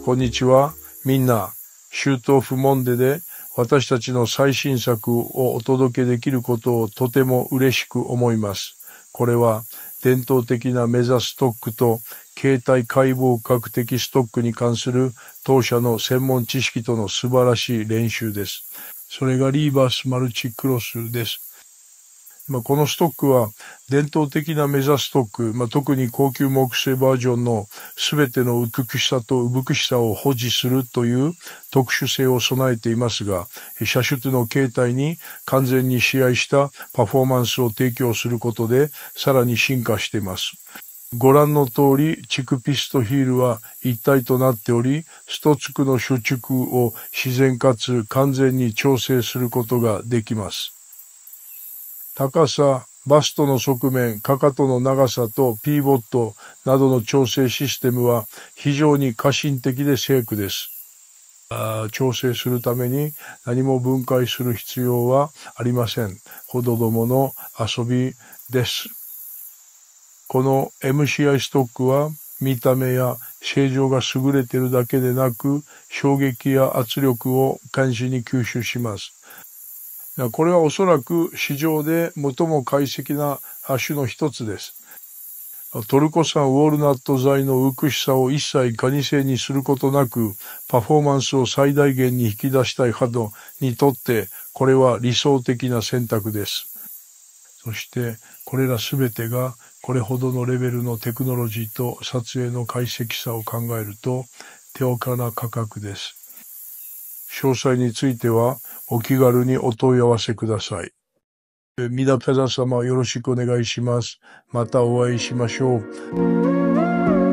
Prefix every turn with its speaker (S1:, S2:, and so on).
S1: こんにちは。みんな、シュートオフモンデで私たちの最新作をお届けできることをとても嬉しく思います。これは伝統的なメザストックと形態解剖学的ストックに関する当社の専門知識との素晴らしい練習です。それがリーバースマルチクロスです。このストックは伝統的なメザストック、特に高級木製バージョンのすべての美しさと産しさを保持するという特殊性を備えていますが、車種の形態に完全に試合したパフォーマンスを提供することでさらに進化しています。ご覧の通り、チクピスとヒールは一体となっており、ストツクの主軸を自然かつ完全に調整することができます。高さ、バストの側面、かかとの長さとピーボットなどの調整システムは非常に革新的で精巧です。調整するために何も分解する必要はありません。ほどどもの遊びです。この MCI ストックは見た目や形状が優れているだけでなく、衝撃や圧力を監視に吸収します。これはおそらく市場で最も快適な種の一つです。トルコ産ウォールナット材の美しさを一切ガニ製にすることなく、パフォーマンスを最大限に引き出したい肌にとって、これは理想的な選択です。そして、これらすべてがこれほどのレベルのテクノロジーと撮影の快適さを考えると、手岡な価格です。詳細についてはお気軽にお問い合わせください。皆様よろしくお願いします。またお会いしましょう。